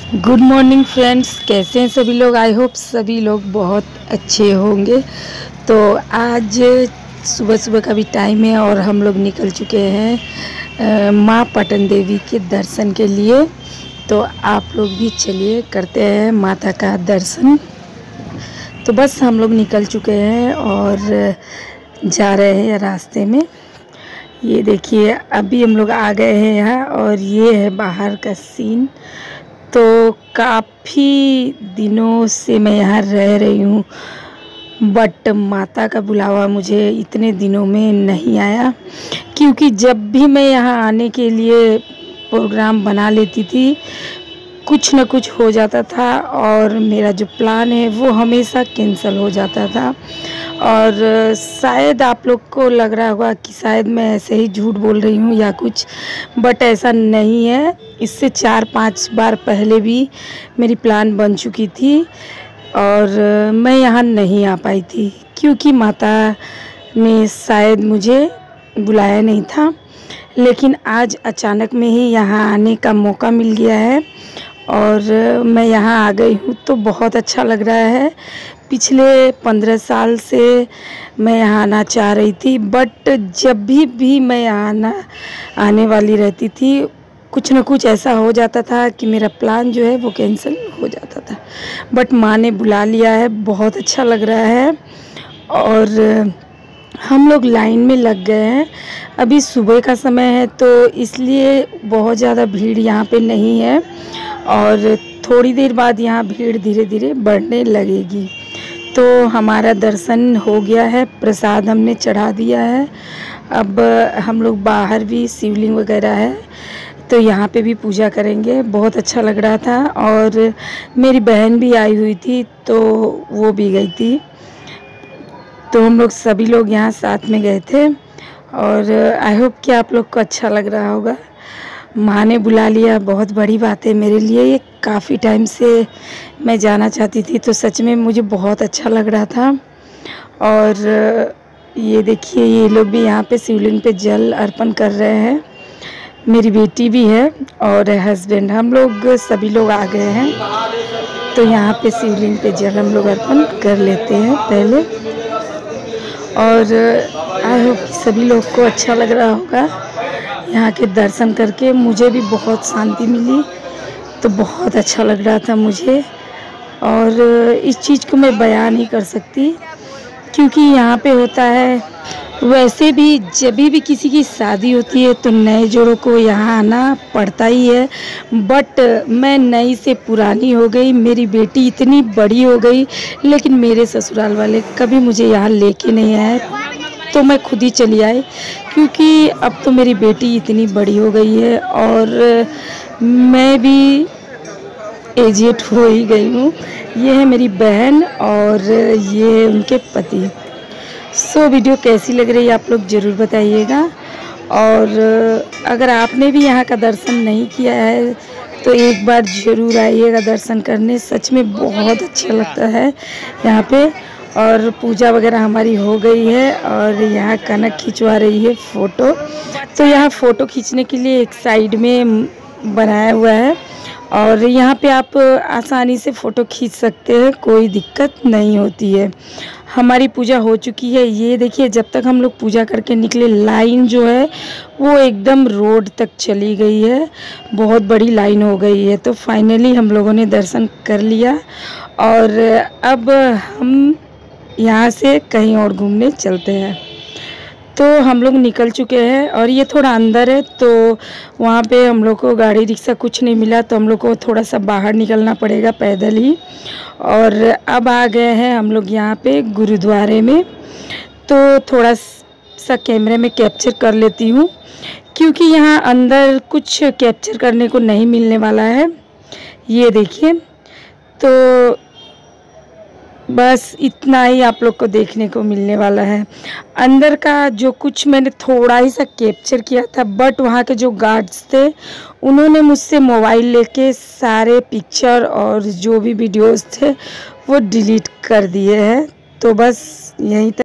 Good morning friends, कैसे हैं सभी लोग। आई होप सभी लोग बहुत अच्छे होंगे। तो आज सुबह सुबह का भी टाइम है और हम लोग निकल चुके हैं माँ पटन देवी के दर्शन के लिए। तो आप लोग भी चलिए करते हैं माता का दर्शन। तो बस हम लोग निकल चुके हैं और जा रहे हैं रास्ते में। ये देखिए अभी हम लोग आ गए हैं यहाँ और ये है बाहर का सीन। तो काफ़ी दिनों से मैं यहाँ रह रही हूँ, बट माता का बुलावा मुझे इतने दिनों में नहीं आया, क्योंकि जब भी मैं यहाँ आने के लिए प्रोग्राम बना लेती थी कुछ न कुछ हो जाता था और मेरा जो प्लान है वो हमेशा कैंसिल हो जाता था। और शायद आप लोग को लग रहा होगा कि शायद मैं ऐसे ही झूठ बोल रही हूँ या कुछ, बट ऐसा नहीं है। इससे 4-5 बार पहले भी मेरी प्लान बन चुकी थी और मैं यहाँ नहीं आ पाई थी, क्योंकि माता ने शायद मुझे बुलाया नहीं था। लेकिन आज अचानक में ही यहाँ आने का मौका मिल गया है और मैं यहाँ आ गई हूँ, तो बहुत अच्छा लग रहा है। पिछले 15 साल से मैं यहाँ आना चाह रही थी, बट जब भी मैं यहाँ आने वाली रहती थी कुछ न कुछ ऐसा हो जाता था कि मेरा प्लान जो है वो कैंसिल हो जाता था। बट माँ ने बुला लिया है, बहुत अच्छा लग रहा है। और हम लोग लाइन में लग गए हैं। अभी सुबह का समय है तो इसलिए बहुत ज़्यादा भीड़ यहाँ पे नहीं है और थोड़ी देर बाद यहाँ भीड़ धीरे धीरे बढ़ने लगेगी। तो हमारा दर्शन हो गया है, प्रसाद हमने चढ़ा दिया है। अब हम लोग बाहर भी शिवलिंग वगैरह है तो यहाँ पे भी पूजा करेंगे। बहुत अच्छा लग रहा था और मेरी बहन भी आई हुई थी तो वो भी गई थी, तो हम लोग सभी लोग यहाँ साथ में गए थे। और आई होप कि आप लोग को अच्छा लग रहा होगा। माँ ने बुला लिया, बहुत बड़ी बात है मेरे लिए। ये काफ़ी टाइम से मैं जाना चाहती थी, तो सच में मुझे बहुत अच्छा लग रहा था। और ये देखिए ये लोग भी यहाँ पे शिवलिंग पे जल अर्पण कर रहे हैं। मेरी बेटी भी है और हस्बैंड, हम लोग सभी लोग आ गए हैं। तो यहाँ पे शिवलिंग पे जल हम लोग अर्पण कर लेते हैं पहले। और आई होप सभी लोग को अच्छा लग रहा होगा यहाँ के दर्शन करके। मुझे भी बहुत शांति मिली, तो बहुत अच्छा लग रहा था मुझे। और इस चीज़ को मैं बयान नहीं कर सकती, क्योंकि यहाँ पे होता है। वैसे भी जब भी किसी की शादी होती है तो नए जोड़ों को यहाँ आना पड़ता ही है, बट मैं नई से पुरानी हो गई। मेरी बेटी इतनी बड़ी हो गई, लेकिन मेरे ससुराल वाले कभी मुझे यहाँ लेके नहीं आए, तो मैं खुद ही चली आई, क्योंकि अब तो मेरी बेटी इतनी बड़ी हो गई है और मैं भी एजेड हो ही गई हूँ। ये है मेरी बहन और ये है उनके पति। सो वीडियो कैसी लग रही है आप लोग ज़रूर बताइएगा। और अगर आपने भी यहाँ का दर्शन नहीं किया है तो एक बार ज़रूर आइएगा दर्शन करने। सच में बहुत अच्छा लगता है यहाँ पे। और पूजा वगैरह हमारी हो गई है और यहाँ कनक खिंचवा रही है फ़ोटो। तो यहाँ फ़ोटो खींचने के लिए एक साइड में बनाया हुआ है और यहाँ पे आप आसानी से फ़ोटो खींच सकते हैं, कोई दिक्कत नहीं होती है। हमारी पूजा हो चुकी है। ये देखिए जब तक हम लोग पूजा करके निकले, लाइन जो है वो एकदम रोड तक चली गई है, बहुत बड़ी लाइन हो गई है। तो फाइनली हम लोगों ने दर्शन कर लिया और अब हम यहाँ से कहीं और घूमने चलते हैं। तो हम लोग निकल चुके हैं और ये थोड़ा अंदर है, तो वहाँ पे हम लोग को गाड़ी रिक्शा कुछ नहीं मिला, तो हम लोग को थोड़ा सा बाहर निकलना पड़ेगा पैदल ही। और अब आ गए हैं हम लोग यहाँ पे गुरुद्वारे में। तो थोड़ा सा कैमरे में कैप्चर कर लेती हूँ, क्योंकि यहाँ अंदर कुछ कैप्चर करने को नहीं मिलने वाला है। ये देखिए, तो बस इतना ही आप लोग को देखने को मिलने वाला है। अंदर का जो कुछ मैंने थोड़ा ही सा कैप्चर किया था, बट वहाँ के जो गार्ड्स थे उन्होंने मुझसे मोबाइल लेके सारे पिक्चर और जो भी वीडियोस थे वो डिलीट कर दिए हैं। तो बस यहीं तक